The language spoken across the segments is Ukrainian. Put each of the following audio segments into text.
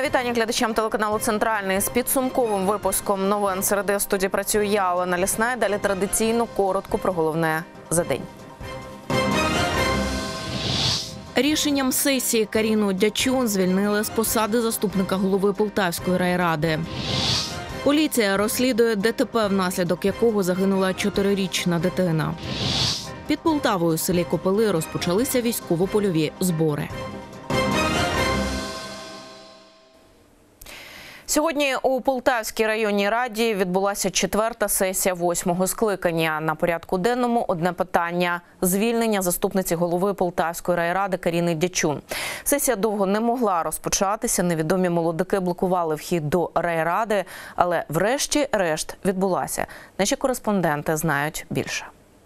Вітання глядачам телеканалу «Центральний». З підсумковим випуском новин середи в студії працюю я, Олена Лісна. Далі традиційно коротко про головне за день. Рішенням сесії Каріну Дячун звільнили з посади заступника голови Полтавської райради. Поліція розслідує ДТП, внаслідок якого загинула 4-річна дитина. Під Полтавою в селі Копили розпочалися військово-польові збори. Сьогодні у Полтавській районній раді відбулася 4-та сесія 8-го скликання. На порядку денному одне питання – звільнення заступниці голови Полтавської райради Каріни Дячун. Сесія довго не могла розпочатися, невідомі молодики блокували вхід до райради, але врешті-решт відбулася. Наші кореспонденти знають більше.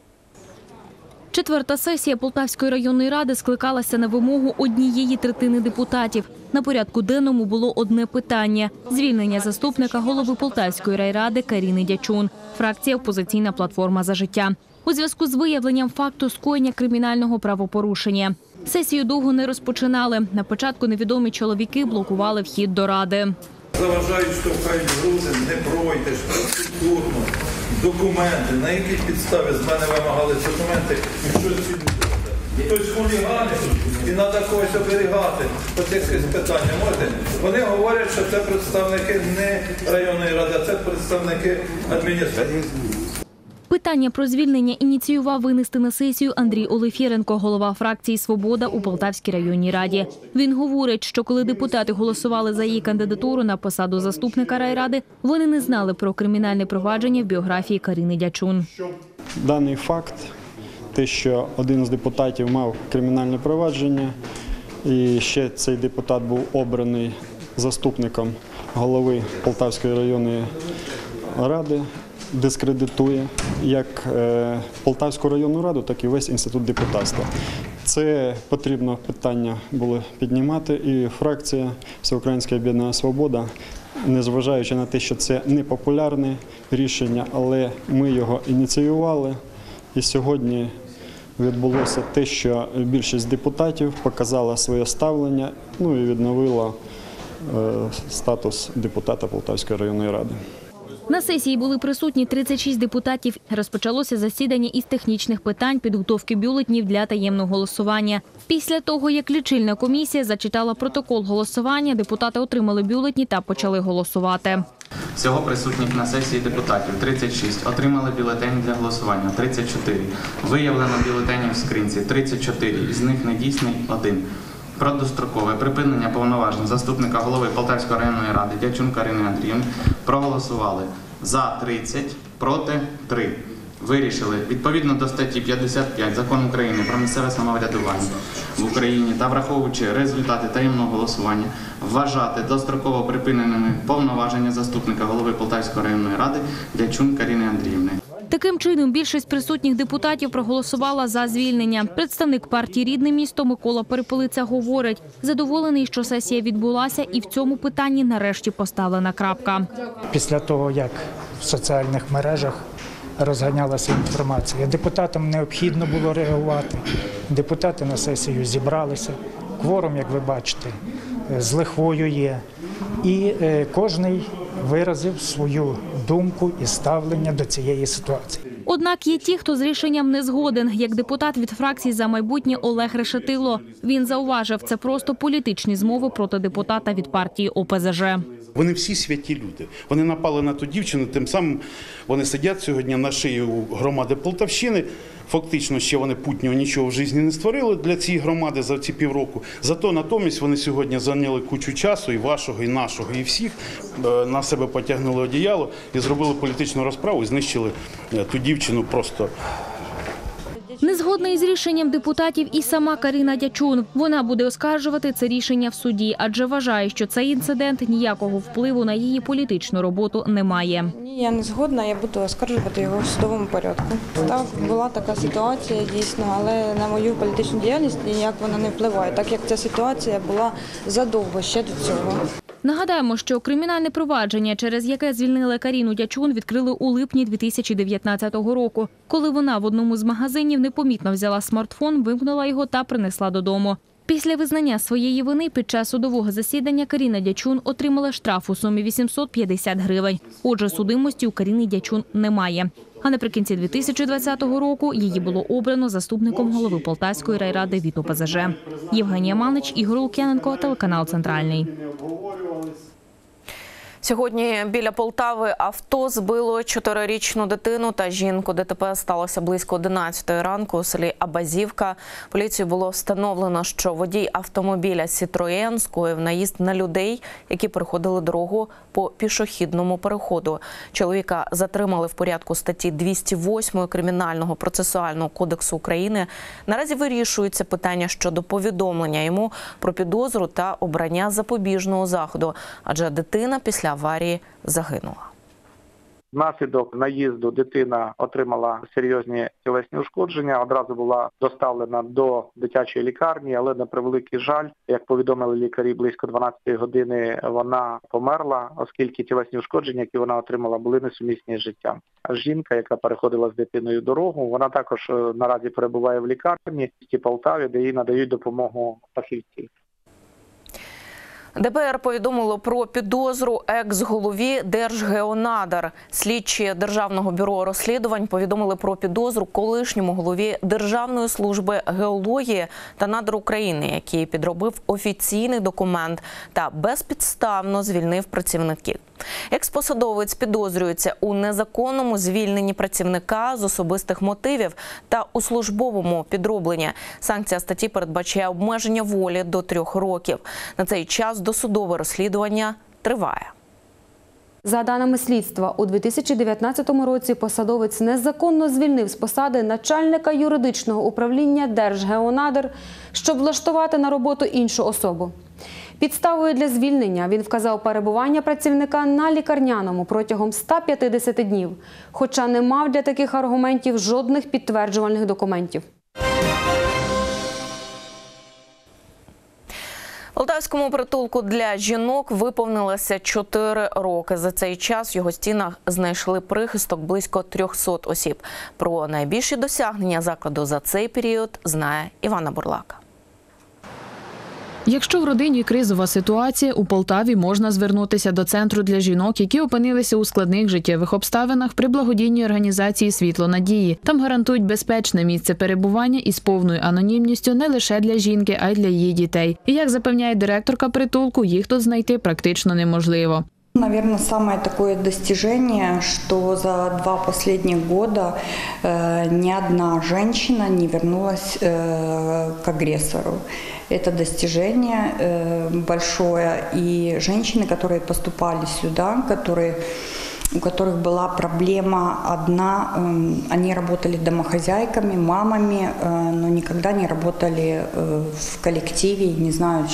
4-та сесія Полтавської районної ради скликалася на вимогу 1/3 депутатів. На порядку денному було одне питання – звільнення заступника голови Полтавської райради Каріни Дячун. Фракція «Опозиційна платформа за життя». У зв'язку з виявленням факту скоєння кримінального правопорушення. Сесію довго не розпочинали. На початку невідомі чоловіки блокували вхід до ради. Заважають, штовхають груди, не пройдеш, процедурно, документи, на якій підставі з мене вимагали документи, і щось відбудеться. Хтось хуліганить і треба когось оберігати. Ось якесь питання можете? Вони говорять, що це представники не районної ради, а це представники адміністрації. Питання про звільнення ініціював винести на сесію Андрій Олефіренко, голова фракції «Свобода» у Полтавській районній раді. Він говорить, що коли депутати голосували за її кандидатуру на посаду заступника райради, вони не знали про кримінальне провадження в біографії Каріни Дячун. Даний факт, те, що один з депутатів мав кримінальне провадження, і ще цей депутат був обраний заступником голови Полтавської районної ради, дискредитує як Полтавську районну раду, так і весь інститут депутатства. Це потрібно питання було піднімати, і фракція «Всеукраїнське об'єднання Свобода», незважаючи на те, що це непопулярне рішення, але ми його ініціювали, і сьогодні відбулося те, що більшість депутатів показала своє ставлення, і відновила статус депутата Полтавської районної ради. На сесії були присутні 36 депутатів. Розпочалося засідання із технічних питань, підготовки бюлетнів для таємного голосування. Після того, як лічильна комісія зачитала протокол голосування, депутати отримали бюлетні та почали голосувати. Всього присутніх на сесії депутатів 36, отримали бюлетені для голосування 34, виявлено бюлетенів в скринці 34, із них недійсний 1. Про дострокове припинення повноважень заступника голови Полтавської районної ради Дячун Карини Андріївни проголосували за 30, проти 3. Вирішили відповідно до статті 55 Закону України про місцеве самоврядування в Україні та враховуючи результати таємного голосування, вважати достроково припиненими повноваження заступника голови Полтавської районної ради Дячун Карини Андріївни. Таким чином, більшість присутніх депутатів проголосувала за звільнення. Представник партії «Рідне місто» Микола Перепелиця говорить, задоволений, що сесія відбулася і в цьому питанні нарешті поставлена крапка. Після того, як в соціальних мережах розганялася інформація, депутатам необхідно було реагувати. Депутати на сесію зібралися, кворум, як ви бачите, з лихвою є. І кожен виразив свою думку і ставлення до цієї ситуації. Однак є ті, хто з рішенням не згоден, як депутат від фракції «За майбутнє» Олег Решетило. Він зауважив, це просто політичні змови проти депутата від партії ОПЗЖ. Вони всі святі люди. Вони напали на ту дівчину, тим самим вони сидять сьогодні на шиї у громади Полтавщини. Фактично, ще вони путнього нічого в житті не створили для цієї громади за ці півроку. Зато натомість вони сьогодні зайняли кучу часу, і вашого, і нашого, і всіх, на себе потягнули одіяло і зробили політичну розправу, і знищили ту дівчину просто. Не згодна із рішенням депутатів і сама Каріна Дячун. Вона буде оскаржувати це рішення в суді, адже вважає, що цей інцидент ніякого впливу на її політичну роботу не має. Ні, я не згодна, я буду оскаржувати його в судовому порядку. Так, була така ситуація дійсно, але на мою політичну діяльність ніяк вона не впливає, так як ця ситуація була задовго ще до цього. Нагадаємо, що кримінальне провадження, через яке звільнили Каріну Дячун, відкрили у липні 2019 року, коли вона в одному з магазинів непомітно взяла смартфон, вимкнула його та принесла додому. Після визнання своєї вини під час судового засідання Каріна Дячун отримала штраф у сумі 850 гривень. Отже, судимості у Каріни Дячун немає. А наприкінці 2020 року її було обрано заступником голови Полтавської райради від ОПЗЖ. Євгенія Малич, Ігор Лук'яненко, телеканал «Центральний». Сьогодні біля Полтави авто збило 4-річну дитину та жінку. ДТП сталося близько 11 ранку у селі Абазівка. Поліцією було встановлено, що водій автомобіля «Сітроєн» скоїв наїзд на людей, які переходили дорогу по пішохідному переходу. Чоловіка затримали в порядку статті 208 Кримінального процесуального кодексу України. Наразі вирішується питання щодо повідомлення йому про підозру та обрання запобіжного заходу, адже дитина після аварії загинула. Внаслідок наїзду дитина отримала серйозні тілесні ушкодження, одразу була доставлена до дитячої лікарні, але на превеликий жаль, як повідомили лікарі, близько 12 години вона померла, оскільки тілесні ушкодження, які вона отримала, були несумісні з життям. А жінка, яка переходила з дитиною дорогу, вона також наразі перебуває в лікарні в Полтаві, де їй надають допомогу фахівці. ДБР повідомило про підозру екс-голові Держгеонадр. Слідчі Державного бюро розслідувань повідомили про підозру колишньому голові Державної служби геології та надр України, який підробив офіційний документ та безпідставно звільнив працівників. Експосадовець підозрюється у незаконному звільненні працівника з особистих мотивів та у службовому підробленні. Санкція статті передбачає обмеження волі до 3 років. На цей час досудове розслідування триває. За даними слідства, у 2019 році посадовець незаконно звільнив з посади начальника юридичного управління Держгеонадр, щоб влаштувати на роботу іншу особу. Підставою для звільнення він вказав перебування працівника на лікарняному протягом 150 днів, хоча не мав для таких аргументів жодних підтверджувальних документів. Полтавському притулку для жінок виповнилося 4 роки. За цей час в його стінах знайшли прихисток близько 300 осіб. Про найбільші досягнення закладу за цей період знає Івана Бурлака. Якщо в родині кризова ситуація, у Полтаві можна звернутися до центру для жінок, які опинилися у складних життєвих обставинах при благодійній організації «Світло надії». Там гарантують безпечне місце перебування із повною анонімністю не лише для жінки, а й для її дітей. І, як запевняє директорка притулку, їх тут знайти практично неможливо. Наверное, самое такое достижение, что за 2 последних года ни одна женщина не вернулась к агрессору. Это достижение большое. И женщины, которые поступали сюда, у которых была проблема одна, они работали домохозяйками, мамами, но никогда не работали в коллективе и не знают,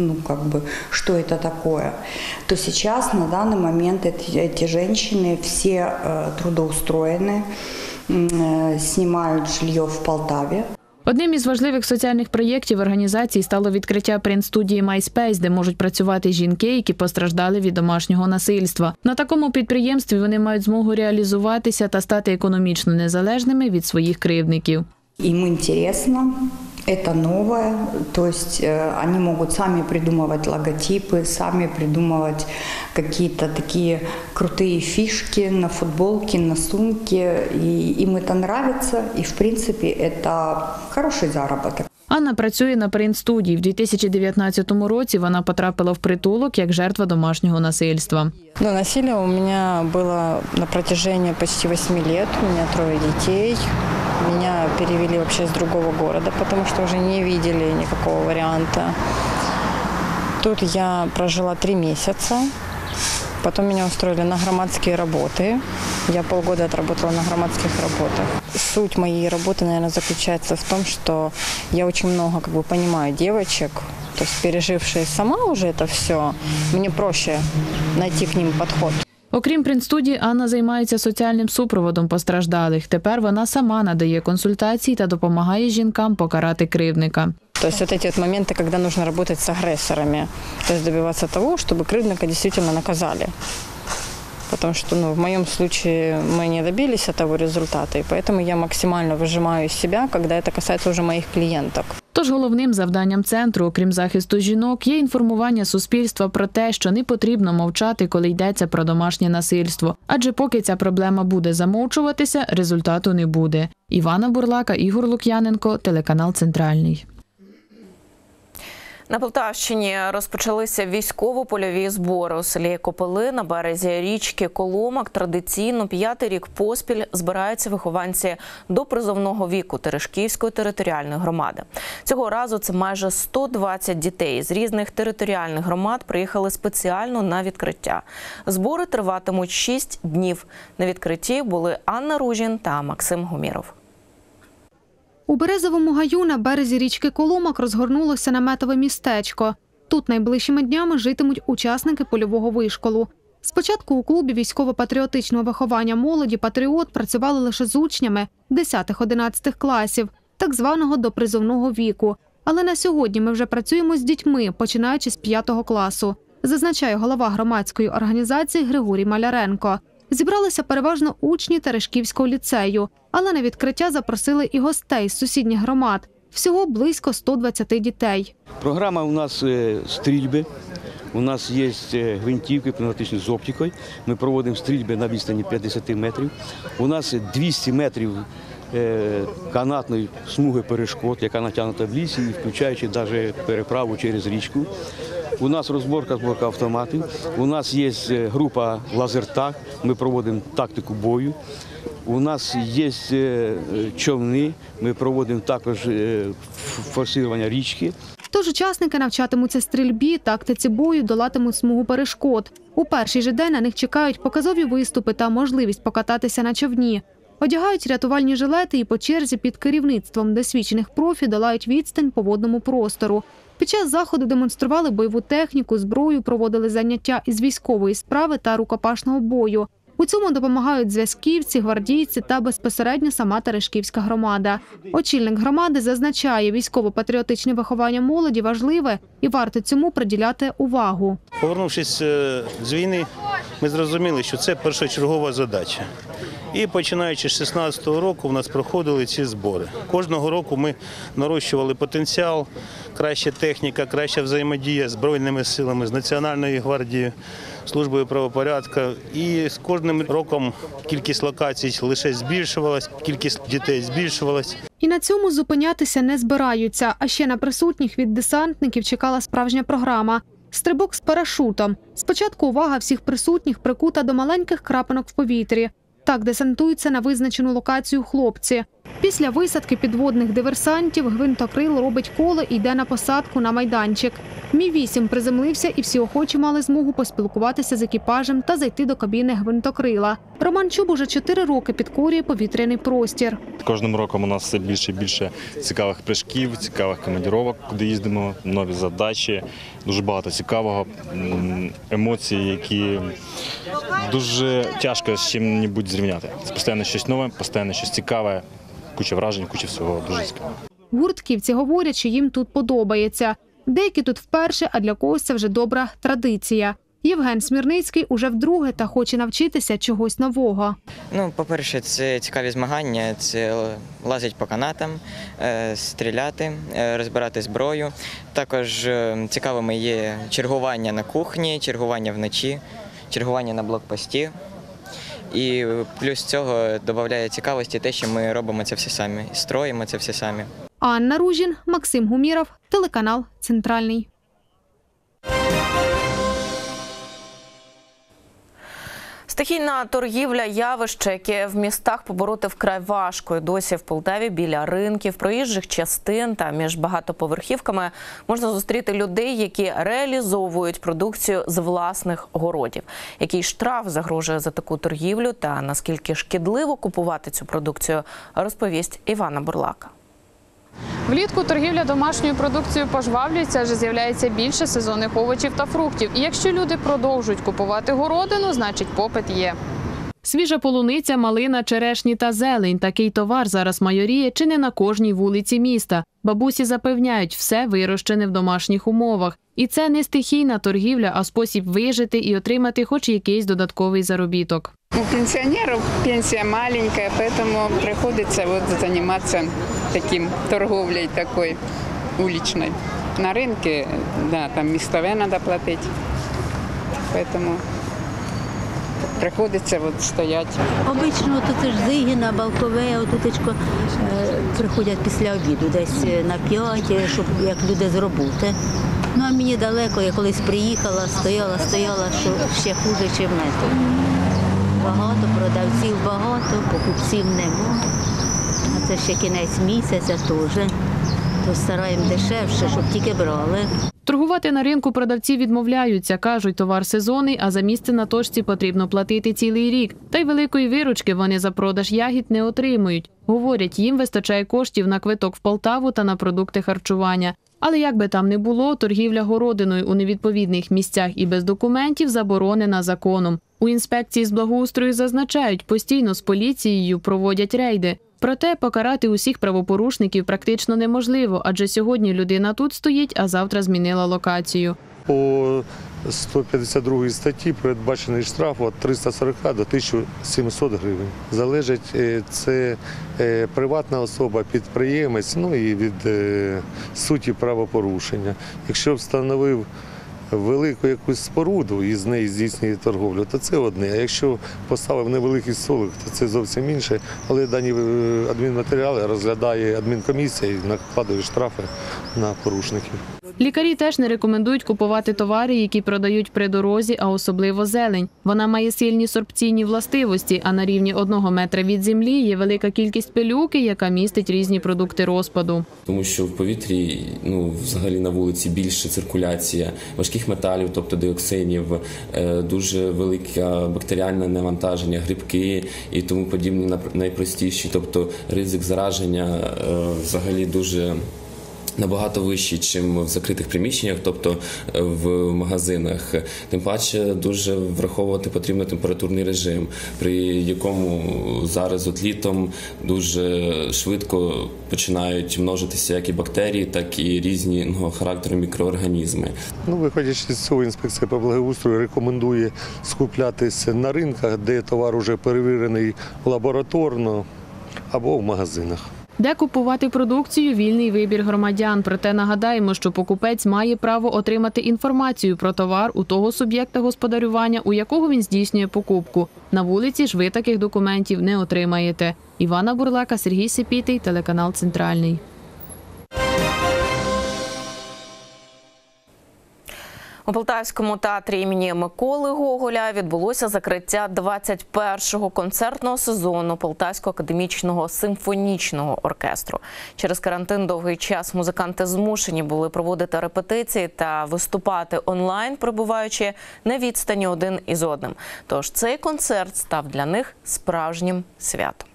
что это такое. То сейчас, на данный момент, эти женщины все трудоустроены, снимают жилье в Полтаве. Одним із важливих соціальних проєктів організації стало відкриття принт-студії MySpace, де можуть працювати жінки, які постраждали від домашнього насильства. На такому підприємстві вони мають змогу реалізуватися та стати економічно незалежними від своїх кривдників. Им интересно, это новое, то есть они могут сами придумывать логотипы, сами придумывать какие-то такие крутые фишки на футболке, на сумке, и им это нравится, и в принципе это хороший заработок. Анна працює на принт-студії. В 2019 році вона потрапила в притулок як жертва домашнього насильства. Насилие у меня было на протяжении почти 8 лет, у меня 3 детей. Меня перевели вообще с другого города, потому что уже не видели никакого варианта. Тут я прожила 3 месяца, потом меня устроили на громадские работы. Я полгода отработала на громадских работах. Суть моей работы, наверное, заключается в том, что я очень много понимаю девочек, то есть пережившие сама уже это все, мне проще найти к ним подход. Окрім принт-студії, Анна займається соціальним супроводом постраждалих. Тепер вона сама надає консультації та допомагає жінкам покарати кривдника. То есть вот эти вот моменты, когда нужно работать с агрессорами, то есть добиваться того, чтобы кривдника действительно наказали. Потому что в моем случае мы не добились того результата, и поэтому я максимально выжимаю из себя, когда это касается уже моих клиенток. Тож головним завданням центру, окрім захисту жінок, є інформування суспільства про те, що не потрібно мовчати, коли йдеться про домашнє насильство. Адже поки ця проблема буде замовчуватися, результату не буде. Івана Бурлака, Ігор Лук'яненко, телеканал «Центральний». На Полтавщині розпочалися військово-польові збори. У селі Копили на березі річки Коломак традиційно 5-й рік поспіль збираються вихованці до призовного віку Терешківської територіальної громади. Цього разу це майже 120 дітей з різних територіальних громад приїхали спеціально на відкриття. Збори триватимуть 6 днів. На відкритті були Анна Ружін та Максим Гуміров. У Березовому гаю на березі річки Коломак розгорнулося наметове містечко. Тут найближчими днями житимуть учасники польового вишколу. Спочатку у клубі військово-патріотичного виховання молоді «Патріот» працювали лише з учнями 10-11 класів, так званого допризовного віку. Але на сьогодні ми вже працюємо з дітьми, починаючи з 5 класу, зазначає голова громадської організації Григорій Маляренко. Зібралися переважно учні Терешківського ліцею, але на відкриття запросили і гостей з сусідніх громад. Всього близько 120 дітей. Програма у нас стрільби, у нас є гвинтівки пневматичні з оптикою. Ми проводимо стрільби на відстані 50 метрів. У нас 200 метрів канатної смуги перешкод, яка натягнута в лісі, включаючи навіть переправу через річку. У нас розборка автоматів, у нас є група «Лазертаг», ми проводимо тактику бою. У нас є човни, ми проводимо також форсування річки. Тож учасники навчатимуться стрільбі, тактиці бою, долатимуть смугу перешкод. У перший же день на них чекають показові виступи та можливість покататися на човні. Одягають рятувальні жилети і по черзі під керівництвом досвідчених профі долають відстань по водному простору. Під час заходу демонстрували бойову техніку, зброю, проводили заняття із військової справи та рукопашного бою. У цьому допомагають зв'язківці, гвардійці та безпосередньо сама Терешківська громада. Очільник громади зазначає, військово-патріотичне виховання молоді важливе і варто цьому приділяти увагу. Повернувшись з війни, ми зрозуміли, що це першочергова задача. І починаючи з 2016 року в нас проходили ці збори. Кожного року ми нарощували потенціал, краща техніка, краща взаємодія з Збройними силами, з Національною гвардією, Службою правопорядку. І з кожним роком кількість локацій лише збільшувалась, кількість дітей збільшувалась. І на цьому зупинятися не збираються. А ще на присутніх від десантників чекала справжня програма – стрибок з парашутом. Спочатку увага всіх присутніх прикута до маленьких крапинок в повітрі. Так десантуються на визначену локацію хлопці. Після висадки підводних диверсантів гвинтокрил робить коло і йде на посадку на майданчик. Мі-8 приземлився і всі охочі мали змогу поспілкуватися з екіпажем та зайти до кабіни гвинтокрила. Роман Чуб уже 4 роки підкорює повітряний простір. Кожним роком у нас все більше і більше цікавих прыжків, цікавих командировок, куди їздимо, нові задачі, дуже багато цікавого, емоцій, які дуже тяжко з чим-небудь зрівняти. Це постійно щось нове, постійно щось цікаве, куча вражень, куча всього дуже цікавого. Гуртківці говорять, що їм тут подобається. Деякі тут вперше, а для когось це вже добра традиція. Євген Смірницький уже вдруге та хоче навчитися чогось нового. По-перше, це цікаві змагання, це лазити по канатам, стріляти, розбирати зброю. Також цікавими є чергування на кухні, чергування вночі, чергування на блокпості. І плюс цього додає цікавості те, що ми робимо це все самі, строїмо це все самі. Анна Ружін, Максим Гуміров, телеканал «Центральний». Стихійна торгівля – явище, яке в містах побороти вкрай важко. І досі в Полтаві біля ринків, проїжджих частин та між багатоповерхівками можна зустріти людей, які реалізовують продукцію з власних городів. Який штраф загрожує за таку торгівлю та наскільки шкідливо купувати цю продукцію, розповість Івана Бурлака. Влітку торгівля домашньою продукцією пожвавлюється, адже з'являється більше сезонних овочів та фруктів. І якщо люди продовжують купувати городину, значить попит є. Свіжа полуниця, малина, черешні та зелень – такий товар зараз майоріє чи не на кожній вулиці міста. Бабусі запевняють, все вирощене в домашніх умовах. І це не стихійна торгівля, а спосіб вижити і отримати хоч якийсь додатковий заробіток. У пенсионеров пенсия маленькая, поэтому приходится займатися таким торговлей такой. уличной. На рынке, да, там местовые надо платить. Поэтому приходится вот стоять. Обично тут ж Зигіна, Балкове, отутечко приходять після обіду, десь на 5, щоб як люди з роботи. Ну а мені далеко, я колись приїхала, стояла, що ще хуже, ніж тут. Багато продавців, багато, покупців нема. А це ще кінець місяця теж. То стараємо дешевше, щоб тільки брали. Торгувати на ринку продавці відмовляються. Кажуть, товар сезонний, а за місце на точці потрібно платити цілий рік. Та й великої виручки вони за продаж ягід не отримують. Говорять, їм вистачає коштів на квиток в Полтаву та на продукти харчування. Але як би там не було, торгівля городиною у невідповідних місцях і без документів заборонена законом. У інспекції з благоустрою зазначають, постійно з поліцією проводять рейди. Проте покарати усіх правопорушників практично неможливо, адже сьогодні людина тут стоїть, а завтра змінила локацію. По 152 статті передбачений штраф від 340 до 1700 гривень. Залежить, це приватна особа, підприємець, ну і від суті правопорушення. Якщо встановив велику якусь споруду і з неї здійснює торговлю, то це одне. А якщо поставив невеликий столик, то це зовсім інше. Але дані адмінматеріали розглядає адмінкомісія і накладає штрафи на порушників. Лікарі теж не рекомендують купувати товари, які продають при дорозі, а особливо зелень. Вона має сильні сорбційні властивості, а на рівні 1 метра від землі є велика кількість пилюки, яка містить різні продукти розпаду. Тому що в повітрі, взагалі на вулиці більше циркуляція важких металів, тобто диоксинів, дуже велике бактеріальне навантаження, грибки і тому подібне найпростіші. Тобто ризик зараження взагалі дуже набагато вищий, ніж в закритих приміщеннях, тобто в магазинах. Тим паче дуже враховувати потрібно температурний режим, при якому зараз от літом дуже швидко починають множитися як і бактерії, так і різного характеру мікроорганізми. Виходячи з цього, інспекція по благоустрою рекомендує скуплятися на ринках, де товар вже перевірений лабораторно, або в магазинах. Де купувати продукцію – вільний вибір громадян. Проте нагадаємо, що покупець має право отримати інформацію про товар у того суб'єкта господарювання, у якого він здійснює покупку. На вулиці ж ви таких документів не отримаєте. Івана Бурлака, Сергій Сепітий, телеканал «Центральний». У Полтавському театрі імені Миколи Гоголя відбулося закриття 21-го концертного сезону Полтавського академічного симфонічного оркестру. Через карантин довгий час музиканти змушені були проводити репетиції та виступати онлайн, перебуваючи на відстані один із одним. Тож цей концерт став для них справжнім святом.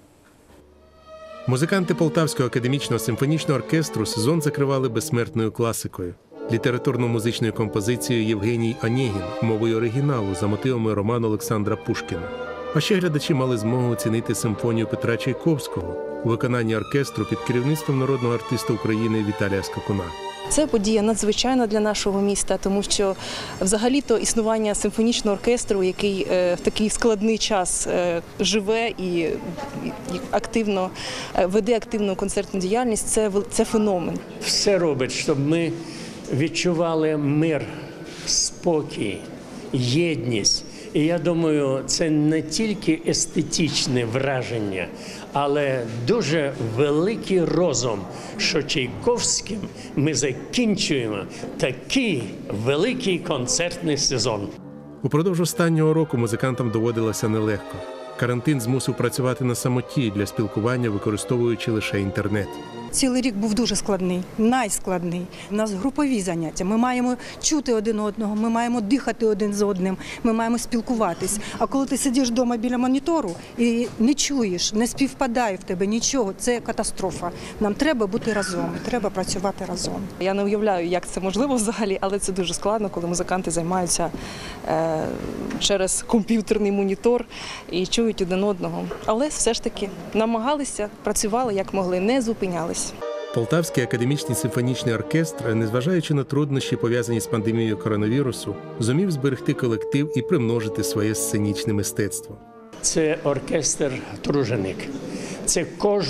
Музиканти Полтавського академічного симфонічного оркестру сезон закривали безсмертною класикою. Літературно-музичною композицією Євгеній Онєгін, мовою оригіналу за мотивами роману Олександра Пушкіна. А ще глядачі мали змогу оцінити симфонію Петра Чайковського у виконанні оркестру під керівництвом народного артиста України Віталія Скакуна. Це подія надзвичайна для нашого міста, тому що взагалі-то існування симфонічного оркестру, який в такий складний час живе і активно веде активну концертну діяльність, це феномен. Все робить, щоб ми відчували мир, спокій, єдність. І я думаю, це не тільки естетичне враження, але дуже великий розум, що Чайковським ми закінчуємо такий великий концертний сезон. Упродовж останнього року музикантам доводилося нелегко. Карантин змусив працювати на самоті для спілкування, використовуючи лише інтернет. Цілий рік був дуже складний, найскладний. У нас групові заняття, ми маємо чути один одного, ми маємо дихати один з одним, ми маємо спілкуватись. А коли ти сидиш вдома біля монітору і не чуєш, не співпадає в тебе нічого, це катастрофа. Нам треба бути разом, треба працювати разом. Я не уявляю, як це можливо взагалі, але це дуже складно, коли музиканти займаються через комп'ютерний монітор і чують один одного. Але все ж таки намагалися, працювали як могли, не зупинялись. Полтавський академічний симфонічний оркестр, незважаючи на труднощі, пов'язані з пандемією коронавірусу, зумів зберегти колектив і примножити своє сценічне мистецтво. Це оркестр «Труженик». Це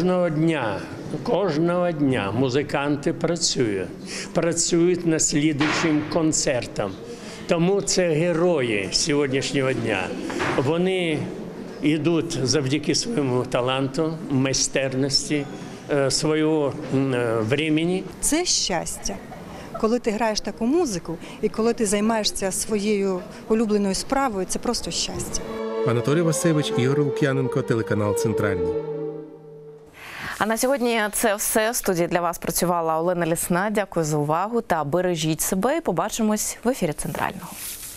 кожного дня музиканти працюють над слідуючим концертом. Тому це герої сьогоднішнього дня. Вони йдуть завдяки своєму таланту, майстерності, свого времени. Це щастя. Коли ти граєш таку музику і коли ти займаєшся своєю улюбленою справою, це просто щастя. Анатолій Васевич, Ігор Лук'яненко, телеканал «Центральний». А на сьогодні це все. В студії для вас працювала Олена Лісна. Дякую за увагу та бережіть себе і побачимось в ефірі «Центрального».